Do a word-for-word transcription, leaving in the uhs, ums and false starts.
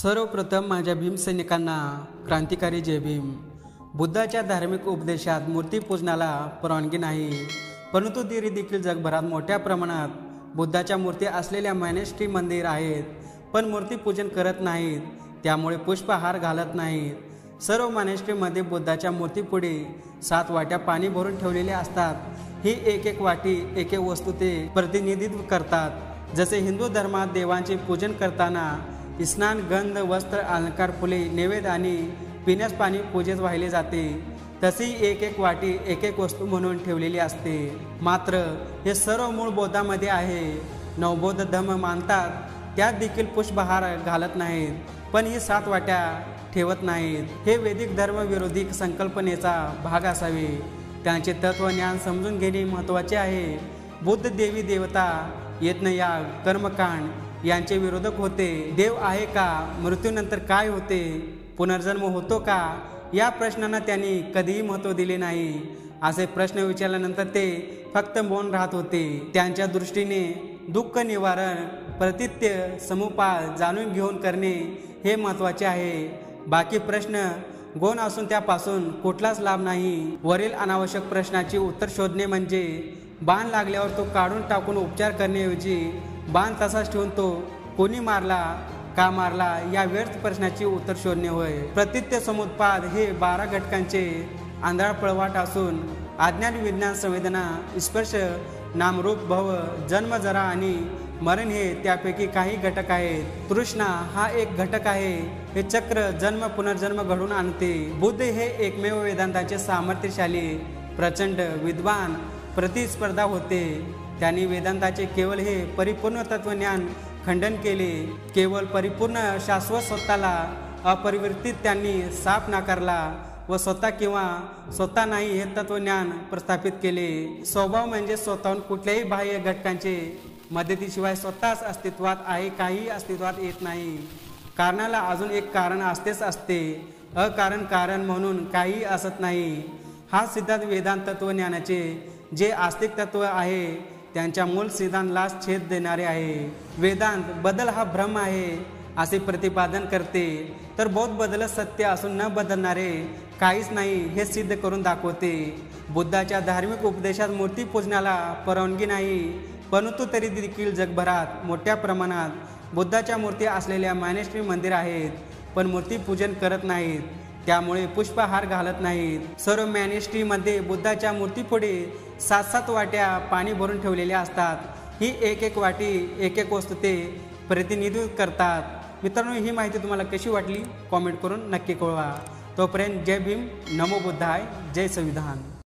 सर्वप्रथम माझ्या भीमसैनिकांना क्रांतिकारी जय भीम. बुद्धाच्या धार्मिक उपदेशात मूर्तीपूजनाला परवानगी नाही, परंतु तरी देखील जगभरात मोठ्या प्रमाणात बुद्धाच्या मूर्ती असलेल्या मॉनेस्ट्री मंदिर आहेत, पण मूर्तीपूजन करत नाहीत. त्यामुळे पुष्पहार घालत नाहीत. सर्व मॉनेस्ट्रीमध्ये बुद्धाच्या मूर्तीपुढे सात वाट्या पाणी भरून ठेवलेले असतात. ही एक एक वाटी एक एक वस्तू ते प्रतिनिधित्व करतात. जसे हिंदू धर्मात देवांचे पूजन करताना स्नान, गंध, वस्त्र, अलंकार, फुले, नैवेद्य आणि पिण्यास पाणी पूजेत वाहिले जाते, तशी एक एक वाटी एक एक वस्तू म्हणून ठेवलेली असते. मात्र हे सर्व मूळ बौद्धामध्ये आहे. नवबौद्ध धर्म मानतात त्यात देखील पुष्पहार घालत नाहीत, पण ही सात वाट्या ठेवत नाहीत. हे वैदिक धर्मविरोधी संकल्पनेचा भाग असावे. त्यांचे तत्वज्ञान समजून घेणे महत्त्वाचे आहे. बुद्ध देवी देवता, यज्ञयाग, कर्मकांड यांचे विरोधक होते. देव आहे का? मृत्यूनंतर काय होते? पुनर्जन्म होतो का? या प्रश्नांना त्यांनी कधीही महत्त्व दिले नाही. असे प्रश्न विचारल्यानंतर ते फक्त मौन राहत होते. त्यांच्या दृष्टीने दुःख निवारण, प्रतित्य, समुपाय जाणून घेऊन करणे हे महत्त्वाचे आहे. बाकी प्रश्न गौण असून त्यापासून कुठलाच लाभ नाही. वरील अनावश्यक प्रश्नाची उत्तर शोधणे म्हणजे बाण लागल्यावर तो काढून टाकून उपचार करण्याऐवजी बाण तसाच ठेवून तो कोणी मारला, का मारला या व्यर्थ प्रश्नाची उत्तर शोधणे होय. प्रतित्य समुत्पाद हे बारा घटकांचे आंधळा पळवाट असून अज्ञान, विज्ञान, संवेदना, स्पर्श, नामरूप, भव, जन्म, जरा आणि मरण हे त्यापैकी काही घटक आहेत. तृष्णा हा एक घटक आहे. हे चक्र जन्म पुनर्जन्म घडून आणते. बुद्ध हे एकमेव वेदांताचे सामर्थ्यशाली, प्रचंड, विद्वान प्रतिस्पर्धा होते. त्यांनी वेदांताचे केवळ हे परिपूर्ण तत्वज्ञान खंडन केले. केवळ परिपूर्ण शाश्वत स्वतःला अपरिवर्तित त्यांनी साफ नाकारला व स्वतः किंवा स्वतः नाही हे तत्वज्ञान प्रस्थापित केले. स्वभाव म्हणजे स्वतःहून कुठल्याही बाह्य घटकांचे मदतीशिवाय स्वतःच अस्तित्वात आहे, काही अस्तित्वात येत नाही. कारणाला अजून एक कारण असतेच असते. अकारण कारण म्हणून काही असत नाही. हा सिद्धांत वेदांत तत्वज्ञानाचे जे आस्तिक तत्व आहे त्यांच्या मूळ सिद्धांतालाच छेद देणारे आहे. वेदांत बदल हा भ्रम आहे असे प्रतिपादन करते, तर बौद्ध बदल सत्य असून न बदलणारे काहीच नाही हे सिद्ध करून दाखवते. बुद्धाच्या धार्मिक उपदेशात मूर्तीपूजनाला परवानगी नाही, परंतु तरी देखील जगभरात मोठ्या प्रमाणात बुद्धाच्या मूर्ती असलेल्या मॉनेस्ट्री मंदिर आहेत, पण मूर्तीपूजन करत नाहीत. त्यामुळे पुष्पहार घालत नाहीत. सर्व मॉनेस्ट्रीमध्ये बुद्धाच्या मूर्तीपुढे सात सात वाट्या पाणी भरून ठेवलेल्या असतात. ही एक एक वाटी एक एक वस्तू ते प्रतिनिधित्व करतात. मित्रांनो, ही माहिती तुम्हाला कशी वाटली कॉमेंट करून नक्की कळवा. तोपर्यंत जय भीम, नमो बुद्धाय, जय संविधान.